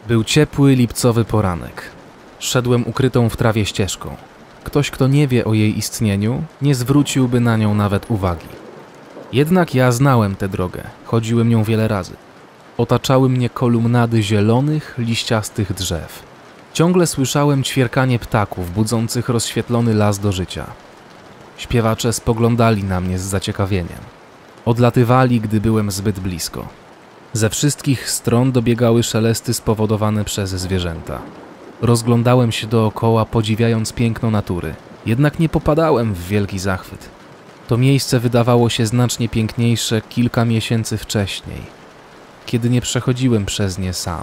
Był ciepły, lipcowy poranek. Szedłem ukrytą w trawie ścieżką. Ktoś, kto nie wie o jej istnieniu, nie zwróciłby na nią nawet uwagi. Jednak ja znałem tę drogę, chodziłem nią wiele razy. Otaczały mnie kolumnady zielonych, liściastych drzew. Ciągle słyszałem ćwierkanie ptaków, budzących rozświetlony las do życia. Śpiewacze spoglądali na mnie z zaciekawieniem. Odlatywali, gdy byłem zbyt blisko. Ze wszystkich stron dobiegały szelesty spowodowane przez zwierzęta. Rozglądałem się dookoła, podziwiając piękno natury. Jednak nie popadałem w wielki zachwyt. To miejsce wydawało się znacznie piękniejsze kilka miesięcy wcześniej, kiedy nie przechodziłem przez nie sam.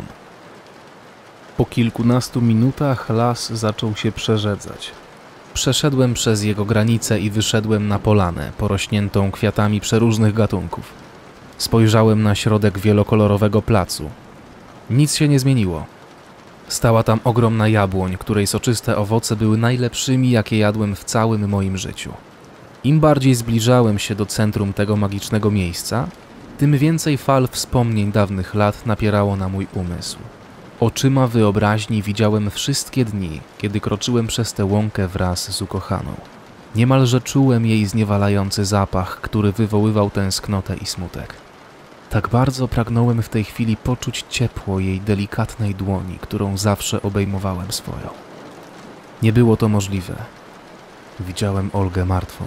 Po kilkunastu minutach las zaczął się przerzedzać. Przeszedłem przez jego granicę i wyszedłem na polanę, porośniętą kwiatami przeróżnych gatunków. Spojrzałem na środek wielokolorowego placu. Nic się nie zmieniło. Stała tam ogromna jabłoń, której soczyste owoce były najlepszymi, jakie jadłem w całym moim życiu. Im bardziej zbliżałem się do centrum tego magicznego miejsca, tym więcej fal wspomnień dawnych lat napierało na mój umysł. Oczyma wyobraźni widziałem wszystkie dni, kiedy kroczyłem przez tę łąkę wraz z ukochaną. Niemalże czułem jej zniewalający zapach, który wywoływał tęsknotę i smutek. Tak bardzo pragnąłem w tej chwili poczuć ciepło jej delikatnej dłoni, którą zawsze obejmowałem swoją. Nie było to możliwe. Widziałem Olgę martwą.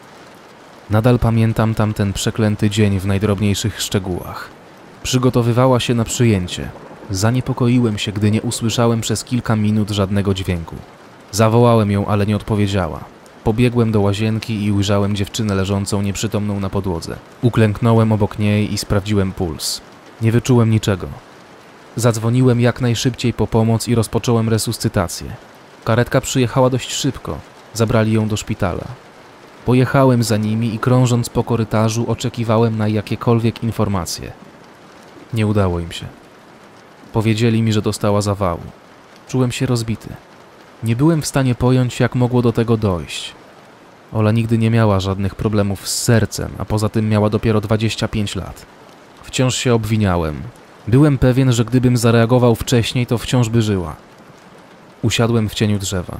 Nadal pamiętam tamten przeklęty dzień w najdrobniejszych szczegółach. Przygotowywała się na przyjęcie. Zaniepokoiłem się, gdy nie usłyszałem przez kilka minut żadnego dźwięku. Zawołałem ją, ale nie odpowiedziała. Pobiegłem do łazienki i ujrzałem dziewczynę leżącą nieprzytomną na podłodze. Uklęknąłem obok niej i sprawdziłem puls. Nie wyczułem niczego. Zadzwoniłem jak najszybciej po pomoc i rozpocząłem resuscytację. Karetka przyjechała dość szybko. Zabrali ją do szpitala. Pojechałem za nimi i krążąc po korytarzu oczekiwałem na jakiekolwiek informacje. Nie udało im się. Powiedzieli mi, że dostała zawału. Czułem się rozbity. Nie byłem w stanie pojąć, jak mogło do tego dojść. Ola nigdy nie miała żadnych problemów z sercem, a poza tym miała dopiero 25 lat. Wciąż się obwiniałem. Byłem pewien, że gdybym zareagował wcześniej, to wciąż by żyła. Usiadłem w cieniu drzewa.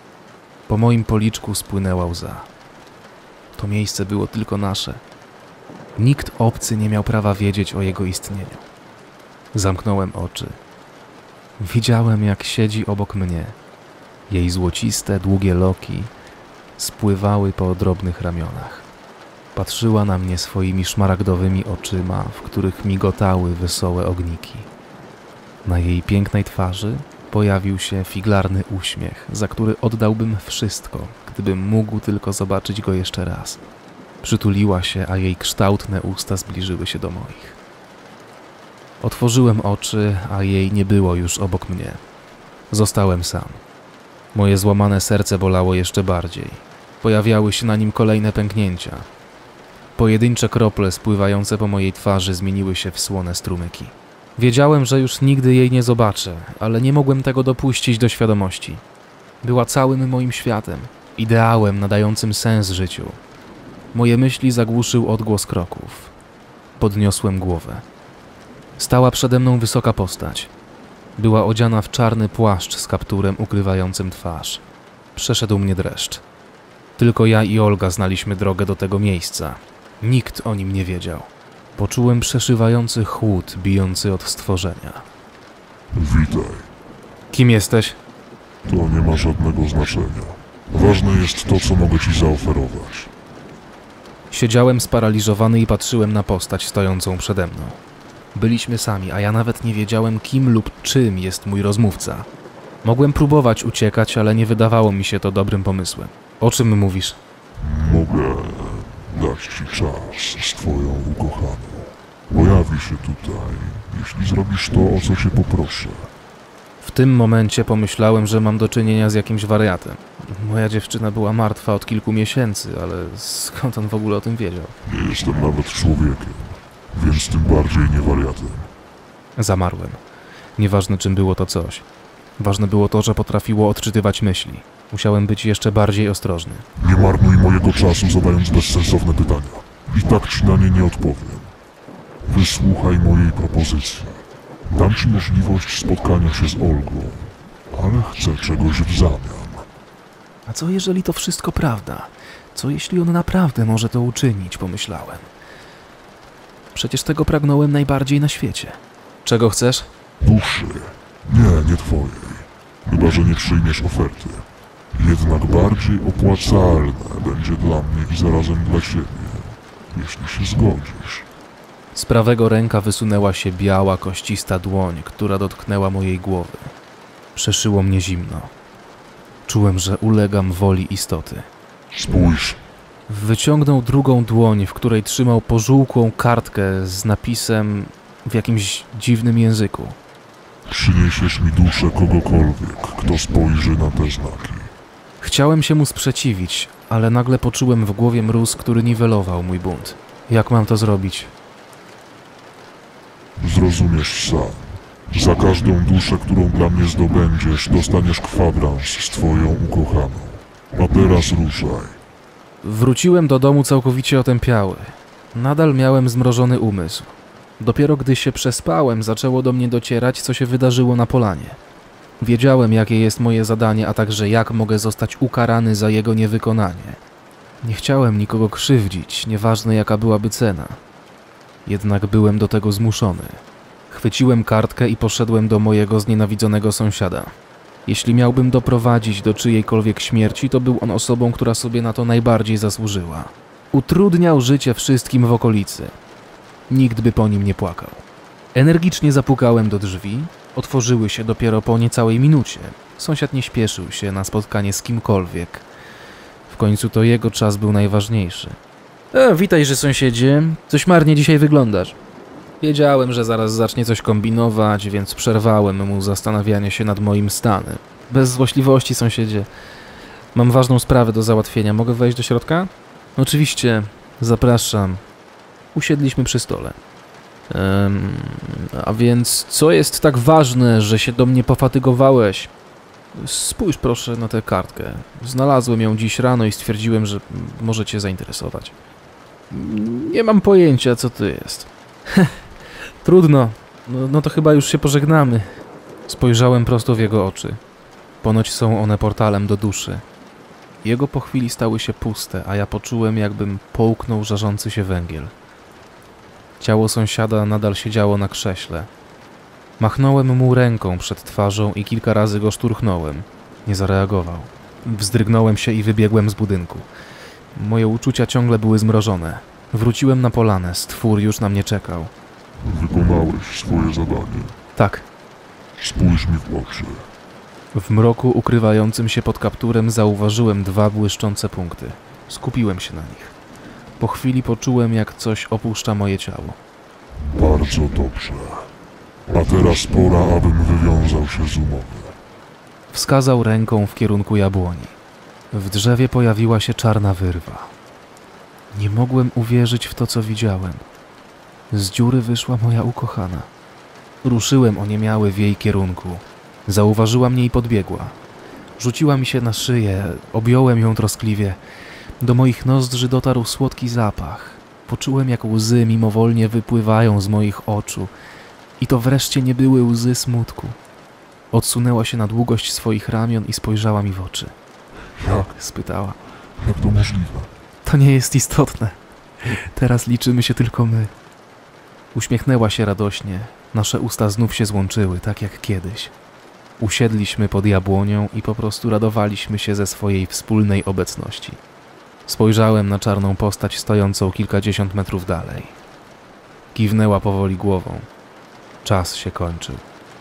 Po moim policzku spłynęła łza. To miejsce było tylko nasze. Nikt obcy nie miał prawa wiedzieć o jego istnieniu. Zamknąłem oczy. Widziałem, jak siedzi obok mnie. Jej złociste, długie loki spływały po drobnych ramionach. Patrzyła na mnie swoimi szmaragdowymi oczyma, w których migotały wesołe ogniki. Na jej pięknej twarzy pojawił się figlarny uśmiech, za który oddałbym wszystko, gdybym mógł tylko zobaczyć go jeszcze raz. Przytuliła się, a jej kształtne usta zbliżyły się do moich. Otworzyłem oczy, a jej nie było już obok mnie. Zostałem sam. Moje złamane serce bolało jeszcze bardziej. Pojawiały się na nim kolejne pęknięcia. Pojedyncze krople spływające po mojej twarzy zmieniły się w słone strumyki. Wiedziałem, że już nigdy jej nie zobaczę, ale nie mogłem tego dopuścić do świadomości. Była całym moim światem, ideałem nadającym sens życiu. Moje myśli zagłuszył odgłos kroków. Podniosłem głowę. Stała przede mną wysoka postać. Była odziana w czarny płaszcz z kapturem ukrywającym twarz. Przeszedł mnie dreszcz. Tylko ja i Olga znaliśmy drogę do tego miejsca. Nikt o nim nie wiedział. Poczułem przeszywający chłód bijący od stworzenia. Witaj. Kim jesteś? To nie ma żadnego znaczenia. Ważne jest to, co mogę ci zaoferować. Siedziałem sparaliżowany i patrzyłem na postać stojącą przede mną. Byliśmy sami, a ja nawet nie wiedziałem, kim lub czym jest mój rozmówca. Mogłem próbować uciekać, ale nie wydawało mi się to dobrym pomysłem. O czym mówisz? Mogę dać ci czas z twoją ukochaną. Pojawi się tutaj, jeśli zrobisz to, o co cię poproszę. W tym momencie pomyślałem, że mam do czynienia z jakimś wariatem. Moja dziewczyna była martwa od kilku miesięcy, ale skąd on w ogóle o tym wiedział? Nie jestem nawet człowiekiem, więc tym bardziej nie wariatem. Zamarłem. Nieważne, czym było to coś. Ważne było to, że potrafiło odczytywać myśli. Musiałem być jeszcze bardziej ostrożny. Nie marnuj mojego czasu zadając bezsensowne pytania. I tak ci na nie nie odpowiem. Wysłuchaj mojej propozycji. Dam ci możliwość spotkania się z Olgą, ale chcę czegoś w zamian. A co jeżeli to wszystko prawda? Co jeśli on naprawdę może to uczynić, pomyślałem. Przecież tego pragnąłem najbardziej na świecie. Czego chcesz? Duszy. Nie twojej. Chyba, że nie przyjmiesz oferty. Jednak bardziej opłacalne będzie dla mnie i zarazem dla ciebie, jeśli się zgodzisz. Z prawego ręka wysunęła się biała, koścista dłoń, która dotknęła mojej głowy. Przeszyło mnie zimno. Czułem, że ulegam woli istoty. Spójrz. Wyciągnął drugą dłoń, w której trzymał pożółkłą kartkę z napisem w jakimś dziwnym języku. Przyniesiesz mi duszę kogokolwiek, kto spojrzy na te znaki. Chciałem się mu sprzeciwić, ale nagle poczułem w głowie mróz, który niwelował mój bunt. Jak mam to zrobić? Zrozumiesz sam. Za każdą duszę, którą dla mnie zdobędziesz, dostaniesz kwadrans z twoją ukochaną. A teraz ruszaj. Wróciłem do domu całkowicie otępiały. Nadal miałem zmrożony umysł. Dopiero gdy się przespałem, zaczęło do mnie docierać, co się wydarzyło na polanie. Wiedziałem, jakie jest moje zadanie, a także jak mogę zostać ukarany za jego niewykonanie. Nie chciałem nikogo krzywdzić, nieważne jaka byłaby cena. Jednak byłem do tego zmuszony. Chwyciłem kartkę i poszedłem do mojego znienawidzonego sąsiada. Jeśli miałbym doprowadzić do czyjejkolwiek śmierci, to był on osobą, która sobie na to najbardziej zasłużyła. Utrudniał życie wszystkim w okolicy. Nikt by po nim nie płakał. Energicznie zapukałem do drzwi. Otworzyły się dopiero po niecałej minucie. Sąsiad nie śpieszył się na spotkanie z kimkolwiek. W końcu to jego czas był najważniejszy. Witajże, sąsiedzie. Coś marnie dzisiaj wyglądasz. Wiedziałem, że zaraz zacznie coś kombinować, więc przerwałem mu zastanawianie się nad moim stanem. Bez złośliwości, sąsiedzie. Mam ważną sprawę do załatwienia. Mogę wejść do środka? Oczywiście. Zapraszam. Usiedliśmy przy stole. A więc co jest tak ważne, że się do mnie pofatygowałeś? Spójrz proszę na tę kartkę. Znalazłem ją dziś rano i stwierdziłem, że może cię zainteresować. Nie mam pojęcia, co to jest. Trudno. No to chyba już się pożegnamy. Spojrzałem prosto w jego oczy. Ponoć są one portalem do duszy. Jego po chwili stały się puste, a ja poczułem, jakbym połknął żarzący się węgiel. Ciało sąsiada nadal siedziało na krześle. Machnąłem mu ręką przed twarzą i kilka razy go szturchnąłem. Nie zareagował. Wzdrygnąłem się i wybiegłem z budynku. Moje uczucia ciągle były zmrożone. Wróciłem na polanę, stwór już na mnie czekał. Wykonałeś swoje zadanie. Tak. Spójrz mi w oczy. W mroku ukrywającym się pod kapturem zauważyłem 2 błyszczące punkty. Skupiłem się na nich. Po chwili poczułem, jak coś opuszcza moje ciało. Bardzo dobrze. A teraz pora, abym wywiązał się z umowy. Wskazał ręką w kierunku jabłoni. W drzewie pojawiła się czarna wyrwa. Nie mogłem uwierzyć w to, co widziałem. Z dziury wyszła moja ukochana. Ruszyłem oniemiały w jej kierunku. Zauważyła mnie i podbiegła. Rzuciła mi się na szyję, objąłem ją troskliwie. Do moich nozdrzy dotarł słodki zapach. Poczułem, jak łzy mimowolnie wypływają z moich oczu. I to wreszcie nie były łzy smutku. Odsunęła się na długość swoich ramion i spojrzała mi w oczy. Jak? Spytała. Jak to możliwe? To nie jest istotne. Teraz liczymy się tylko my. Uśmiechnęła się radośnie. Nasze usta znów się złączyły, tak jak kiedyś. Usiedliśmy pod jabłonią i po prostu radowaliśmy się ze swojej wspólnej obecności. Spojrzałem na czarną postać stojącą kilkadziesiąt metrów dalej. Kiwnęła powoli głową. Czas się kończył.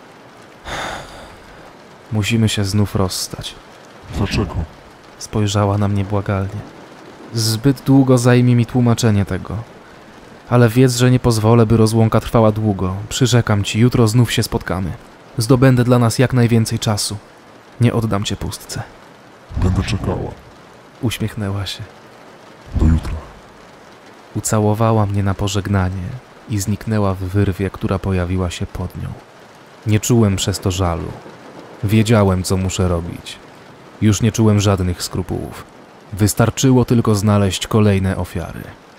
Musimy się znów rozstać. Dlaczego? Spojrzała na mnie błagalnie. Zbyt długo zajmie mi tłumaczenie tego. Ale wiedz, że nie pozwolę, by rozłąka trwała długo. Przyrzekam ci, jutro znów się spotkamy. Zdobędę dla nas jak najwięcej czasu. Nie oddam cię pustce. Będę czekała. Uśmiechnęła się. Do jutra. Ucałowała mnie na pożegnanie i zniknęła w wyrwie, która pojawiła się pod nią. Nie czułem przez to żalu. Wiedziałem, co muszę robić. Już nie czułem żadnych skrupułów. Wystarczyło tylko znaleźć kolejne ofiary.